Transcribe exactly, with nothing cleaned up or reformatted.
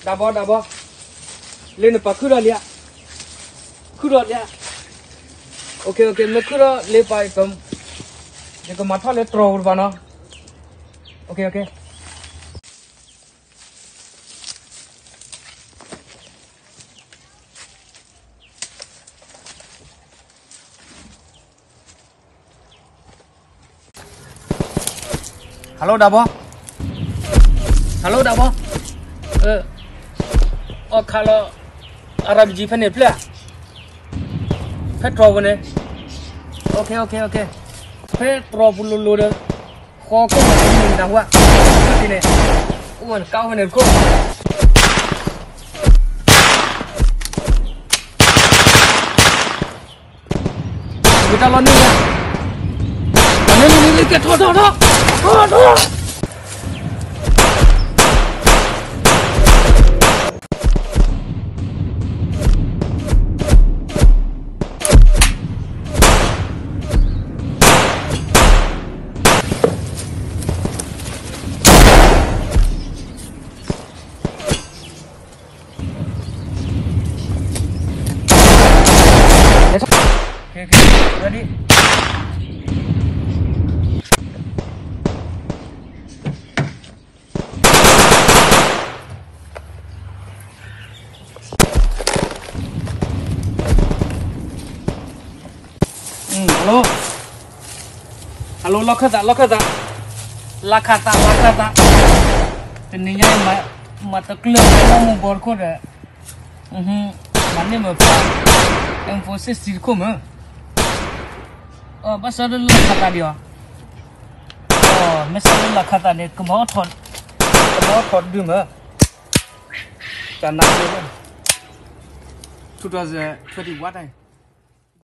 Double double. Lên được cứ rồi ạ. Cứ rồi ạ. Ok ok, nó cứ rồi lên phải cầm. Cái cái mặt thoát lên trâu vào nó. Ok ok. Halo double. Halo double. Eh. Oh kalau Arab jipan ni pula. Petrol ni. Okay okay okay. Petrol puluh lor. Kau kau ni dah buat. Ini. Uman kau ni kau. Kita lawan ni. Ni ni ni kita thot thot thot. Thot thot. Okay, okay, ready? Hmm, halo. Halo, lokata, lokata. Lakata, lakata. Ini yang mat mata kelab mau berkor dah. Hmm, mana macam emphasis dirko mah. Oh, pasal lu kata dia. Oh, mesra lu kata ni kemau thon, kemau thon dia mah. Jangan nak dia. Sudah je, twenty watt eh.